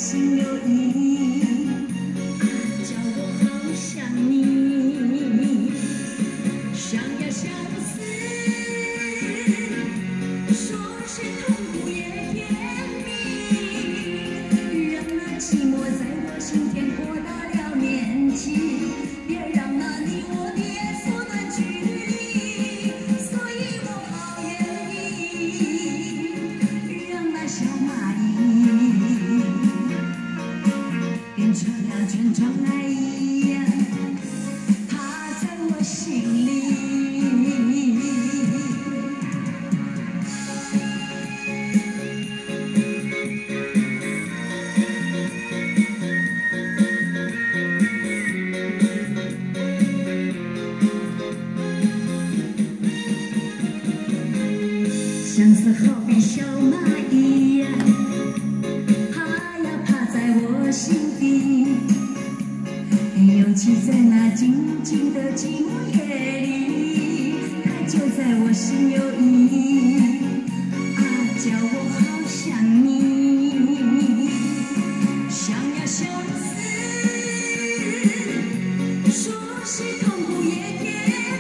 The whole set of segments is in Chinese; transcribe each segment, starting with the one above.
心有意，叫我好想你，想呀相思，说是痛苦也甜蜜，让那寂寞在我心田扩大了面积，别让那你我的缩短距离，所以我好愿意让那小蚂蚁变成了圈圈爱意，它在我心里。相思好比小蚂蚁呀，它呀爬在我心底，尤其在那静静的寂寞夜里，它就在我心有意，叫我好想你，想呀相思，说是痛苦也甜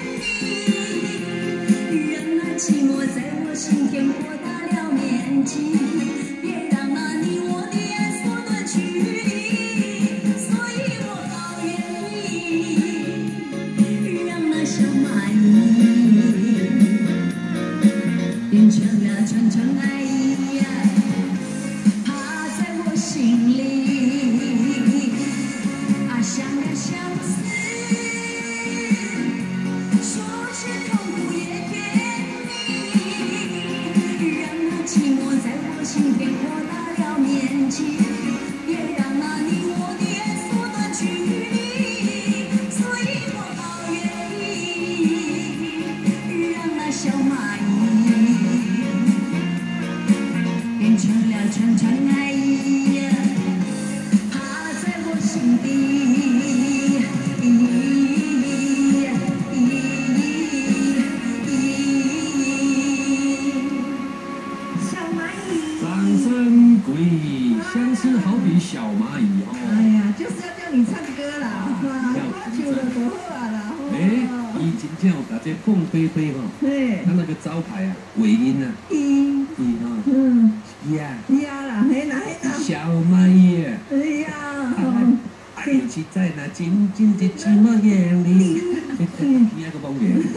蜜，让那寂寞在我心田扩大了面积，别让那你我的缩短距离，所以我好愿意让那小蚂蚁变成了圈圈爱意，爬在我心里，想呀相思，说是痛苦也甜蜜，让那寂寞在我心田扩大了面积，别让那你我的缩短距离，所以我好愿意让那小蚂蚁变成了圈圈爱意，爬在我心底。 掌声鼓励，相思好比小蚂蚁哦。 哎呀，就是要叫你唱歌啦，哇，唱了多好啊啦！ 伊真正有把这凤飞飞吼，他那个招牌啊，尾音啊， 一， 哈， 呀啦，嘿啦嘿啦， 小蚂蚁， 哎呀， 尤其在那静静的寂寞夜里，那个梦圆，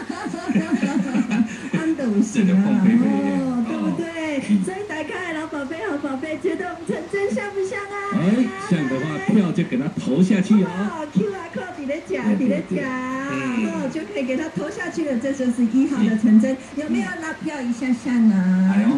安都有这个凤飞飞哦，对不对？所以打开老宝贝好宝贝，觉得我们陈真像不像啊？ 哎，像的话票就给他投下去哦。 QR code 你的奖，你的奖，就可以给他投下去了。这就是1号的陈真，有没有拿票一下下呢？ 哎呦，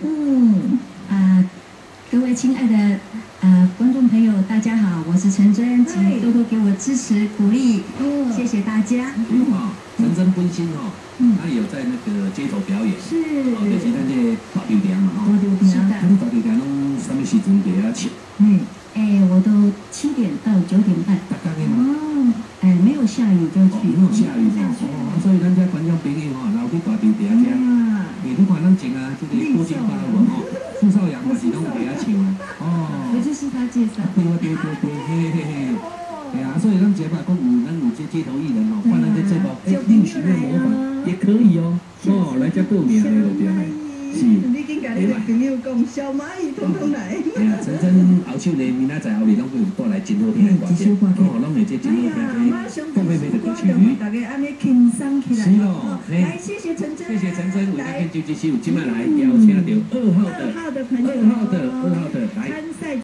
各位亲爱的观众朋友，大家好，我是陈真，请多多给我支持鼓励，谢谢大家。 陈真本身哦，他有在那个街头表演， 是， 就是咱这大场店嘛吼。 是的。 咱大场店拢什么时阵给他唱？ 我都7点到9点半。 大概嘛。 没有下雨就去。 没有下雨所以咱这观众朋友吼，老去大场店听。你看咱前啊，这个郭靖发文吼，傅少阳嘛是拢给他唱啊。 我就是他介绍。 对，嘿。对啊，所以咱节目讲咱有这街头艺人哦，换咱这节目，另寻的模仿也可以哦。来这报名的就对了。是。 你已经甲你的朋友讲，小蚂蚁统统来。 哎呀，陈真后首呢，明仔载后日拢会带来真好听的歌曲，拢会这真好听的凤飞飞的歌曲。 大家安尼轻松起来。 是哦， 来，谢谢陈真。 谢谢陈真，为咱研究这首，今麦来邀请到2号的朋友，2号的来。